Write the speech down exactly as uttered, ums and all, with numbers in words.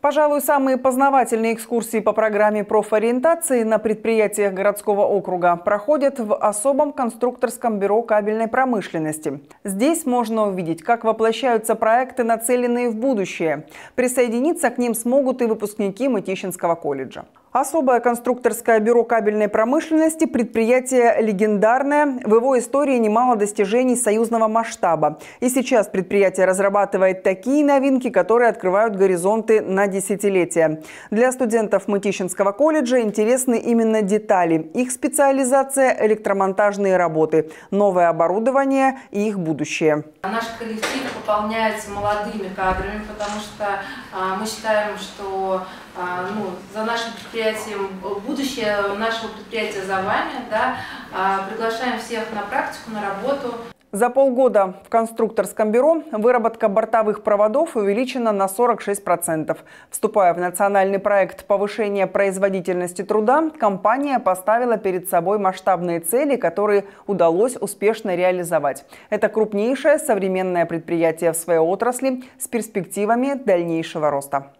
Пожалуй, самые познавательные экскурсии по программе профориентации на предприятиях городского округа проходят в особом конструкторском бюро кабельной промышленности. Здесь можно увидеть, как воплощаются проекты, нацеленные в будущее. Присоединиться к ним смогут и выпускники Мытищинского колледжа. Особое конструкторское бюро кабельной промышленности – предприятие легендарное. В его истории немало достижений союзного масштаба. И сейчас предприятие разрабатывает такие новинки, которые открывают горизонты на десятилетия. Для студентов Мытищинского колледжа интересны именно детали. Их специализация – электромонтажные работы, новое оборудование и их будущее. Наш коллектив пополняется молодыми кадрами, потому что а, мы считаем, что а, ну, за нашим предприятием будущее нашего предприятия за вами. Да, а, приглашаем всех на практику, на работу. За полгода в конструкторском бюро выработка бортовых проводов увеличена на сорок шесть процентов. Вступая в национальный проект повышения производительности труда, компания поставила перед собой масштабные цели, которые удалось успешно реализовать. Это крупнейшее современное предприятие в своей отрасли с перспективами дальнейшего роста.